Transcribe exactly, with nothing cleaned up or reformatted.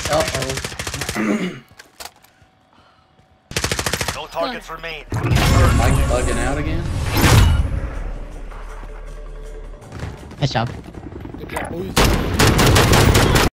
Uh-oh. No targets remain. Mike bugging out again? Nice job. Good job, boys.